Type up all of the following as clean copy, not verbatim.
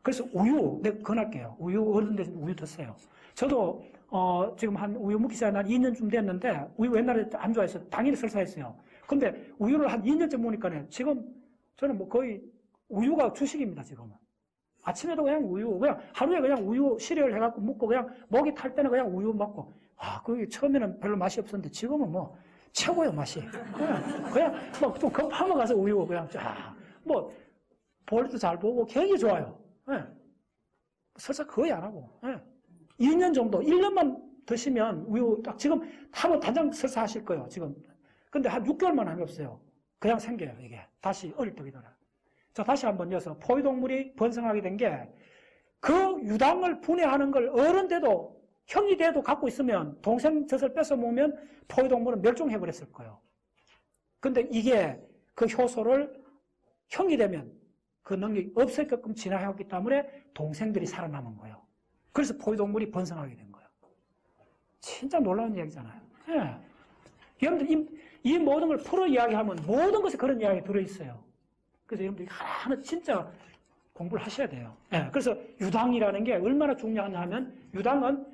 그래서 우유, 내가 권할게요. 우유 어른들 우유 드세요. 저도 지금 한 우유 먹기 시작한 한 2년쯤 됐는데 우유 옛날에 안 좋아했어요. 당연히 설사했어요. 근데 우유를 한 2년째 먹으니까 지금 저는 뭐 거의 우유가 주식입니다, 지금은. 아침에도 그냥 우유, 그냥 하루에 그냥 우유 시리얼 해갖고 먹고 그냥 목이 탈 때는 그냥 우유 먹고. 그게 처음에는 별로 맛이 없었는데 지금은 뭐 최고예요, 맛이. 그냥 막 좀 급하면 가서 우유 그냥 뭐 볼도 잘 보고 굉장히 좋아요. 예. 설사 거의 안 하고. 예. 2년 정도, 1년만 드시면 우유 딱 지금 한번 단장 설사 하실 거예요, 지금. 근데 한 6개월만 하면 없어요. 그냥 생겨요, 이게. 다시 어릴 때이더라. 자, 다시 한번 이어서 포유동물이 번성하게 된 게 그 유당을 분해하는 걸 어른 돼도 형이 돼도 갖고 있으면 동생 젖을 뺏어 먹으면 포유동물은 멸종해버렸을 거예요. 근데 이게 그 효소를 형이 되면 그 능력이 없을게끔 진화해왔기 때문에 동생들이 살아남은 거예요. 그래서 포유동물이 번성하게 된 거예요. 진짜 놀라운 이야기잖아요. 예. 여러분들 이 모든 걸 풀어 이야기하면 모든 것에 그런 이야기 들어있어요. 그래서 여러분들이 하나하나 진짜 공부를 하셔야 돼요. 예. 그래서 유당이라는 게 얼마나 중요하냐 하면 유당은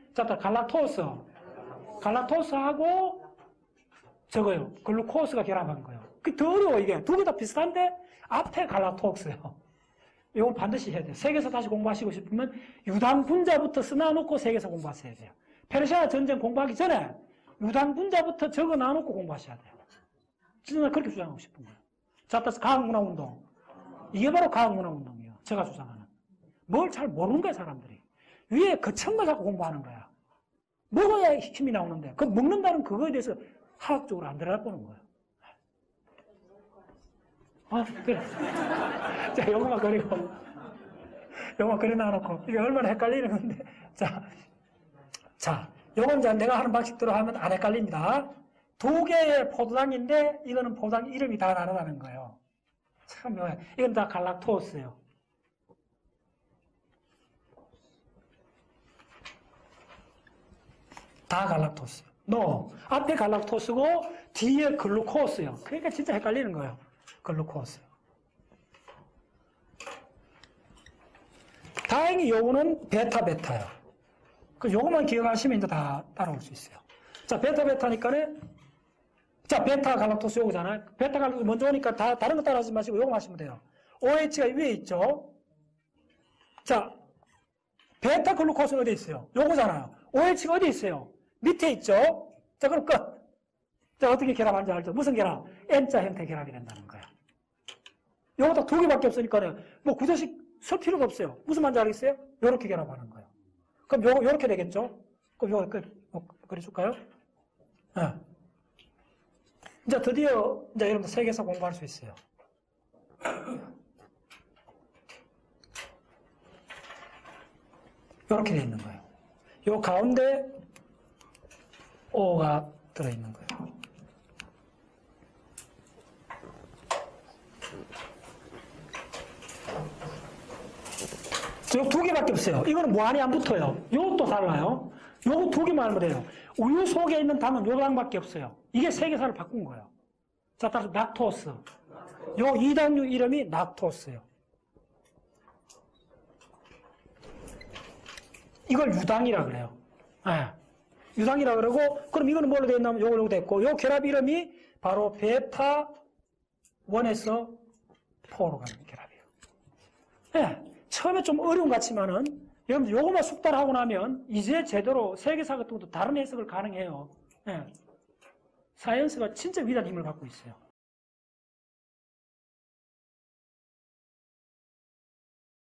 갈락토스하고 저거요. 글루코스가 결합한 거예요. 그게 더 어려워 이게. 두 개 다 비슷한데 앞에 갈락토스예요. 이건 반드시 해야 돼요. 세계에서 다시 공부하시고 싶으면 유당 분자부터 써놔놓고 세계에서 공부하셔야 돼요. 페르시아 전쟁 공부하기 전에 유당 분자부터 적어 놔놓고 공부하셔야 돼요. 진짜 그렇게 주장하고 싶은 거예요. 자, 따라서 과학문화운동. 이게 바로 과학문화운동이에요. 제가 주장하는. 뭘 잘 모르는 거야, 사람들이. 위에 거창만 자꾸 공부하는 거야. 먹어야 힘이 나오는데, 그 먹는다는 그거에 대해서 화학적으로 안 들어가 보는 거예요. 그래. 자, 요거만 그리고, 요거만 그려놔놓고, 이게 얼마나 헷갈리는 건데. 자, 요건 이제 내가 하는 방식대로 하면 안 헷갈립니다. 두 개의 포도당인데, 이거는 포도당 이름이 다 다르다는 거예요. 참 묘해. 이건 다 갈락토스예요. 다 갈락토스. 앞에 갈락토스고 뒤에 글루코스예요. 그러니까 진짜 헷갈리는 거예요. 글루코스. 다행히 요거는 베타예요. 그 요거만 기억하시면 이제 다 따라올 수 있어요. 자, 베타니까는 자, 베타 갈락토스 요거잖아요. 베타 갈락토스 먼저 오니까 다른 거 따라하지 마시고 요거 하시면 돼요. OH가 위에 있죠. 자, 베타 글루코스는 어디 있어요? 요거잖아요. OH가 어디 있어요? 밑에 있죠? 자, 그럼 끝. 자, 어떻게 결합하는지 알죠? 무슨 결합? N자 형태 결합이 된다는 거예요. 요거 두 개밖에 없으니까 뭐 구조식 쓸 필요도 없어요. 무슨 말인지 알겠어요? 요렇게 결합하는 거예요. 그럼 요렇게 되겠죠? 그럼 요거 그려줄까요? 네. 이제 드디어 이제 여러분들 세계에서 공부할 수 있어요. 요렇게 되어 있는 거예요. 요 가운데 O가 들어있는 거예요. 요 두 개밖에 없어요. 이거는 무한히 안 붙어요. 요것도 달라요. 요거 두 개만 알면 돼요. 우유 속에 있는 당은 요 당밖에 없어요. 이게 세계사를 바꾼 거예요. 자, 따라서 락토스. 요 이당류 이름이 락토스예요. 이걸 유당이라 그래요. 네. 유당이라 그러고, 그럼 이거는 뭘로 되어 있냐면 요거 됐고, 요 결합 이름이 바로 베타 1에서 4로 가는 결합이에요. 네. 처음에 좀 어려운 것 같지만은, 여러분들 요거만 숙달하고 나면, 이제 제대로 세계사 같은 것도 다른 해석을 가능해요. 네. 사이언스가 진짜 위대한 힘을 갖고 있어요.